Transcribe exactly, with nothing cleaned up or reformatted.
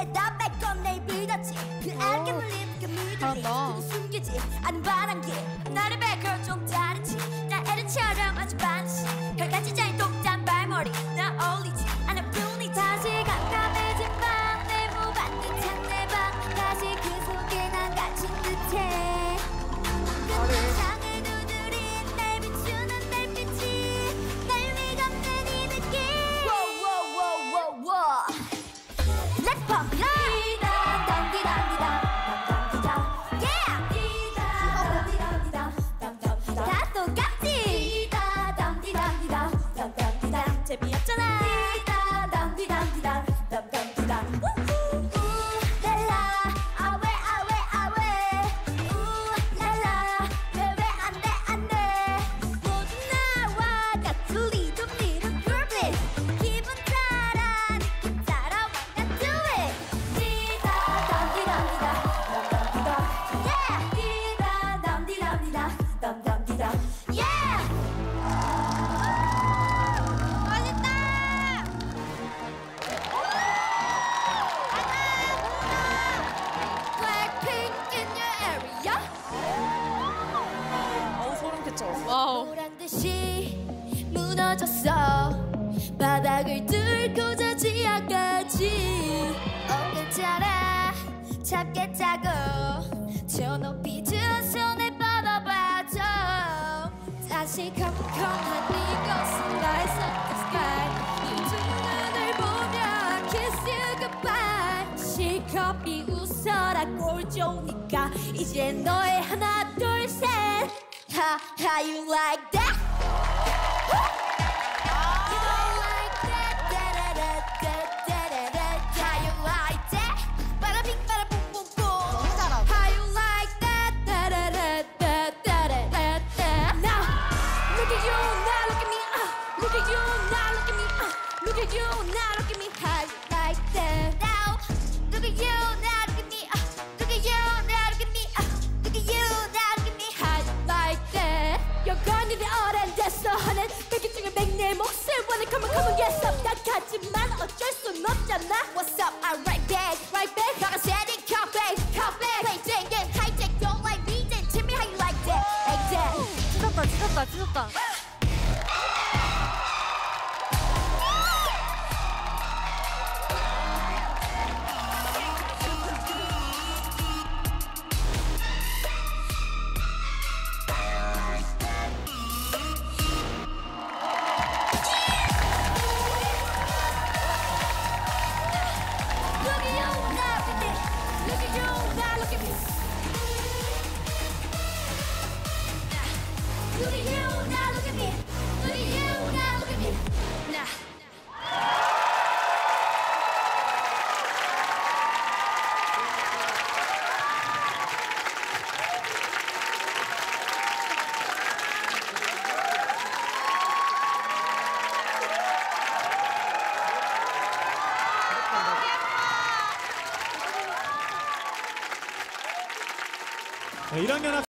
다 뺏건 내일 믿었지. 그 알게 물린 그 물들이 누구 숨기지 않은 바람기 나를 뺏고 좀 다르지. 나 애들처럼 아주 반드시 별같이 잘 똑단 발머리 나 어울리지 않을 뿐이 다시 깜깜해진 밤 내모 반듯한 내 방 다시 그 속에 난 갇힌 듯해. 끝난 창을 두드린 날 비추는 달빛이 날 위감는 이 느낌. Wow, wow, wow, wow, wow. Let's pump it up. 디담 디담 디담 담담 디담. Yeah. 디담 디담 디담 담담 디담. 다 똑같지. 디담 디담 디담 담담 디담. 재미없잖아. 디담 디담 디담 담담 디담. 우랄라 아왜 아왜 아왜 우랄라 왜 왜 안돼 안돼 모두 나와 같은 리듬 리듬 그룹 기분 따라 느낌 따라 wanna do it. 디담 디담 디담 담담 디담. Yeah. 디담 디담 디담 담담 디담. Yeah. 맛있다. Blackpink in your area. 어우 소름 끼쳐. 와우. 보란 듯이 무너졌어. 바닥을 뚫고 지하까지 엉겨자라 잡겠다고 저 높이 두 손에 뻗어봐줘. 다시 컴컴한 이곳은 나의 sunken sky. 이 두 눈을 보며 kiss you goodbye. 실컷이 웃어라 꼴 좋으니까 이제 너의 하나 둘 셋. How, how you like that? You don't like that? Da-da-da-da-da-da-da. How you like that? Bada-bing, bada-boom-boom-boom. 너무 잘하고. How you like that? Da-da-da-da-da-da-da-da. Now, look at you, now look at me. Uh, look at you, now look at me. Uh, look at you, now look at me. How you like that? Now, look at you, now look at me. Uh, look at you, now look at me. Uh, look at you, now look at me. How you like that? 여건이 내 오랜 됐어 하는 백기 중에 백내 몫을 원해. Come on, come on, yes up. 약하지만 어쩔 순 없잖아. What's up? I'm right back, right back. 나가 steady, come back, come back. Play that game, high tech, don't like me. Then tell me how you like that, like that. 찢었다 찢었다 찢었다. Look at you, now look at me. Look at you, now look at me. Look at you, now look at me. Look at you, now look at me. Nah. 일 학년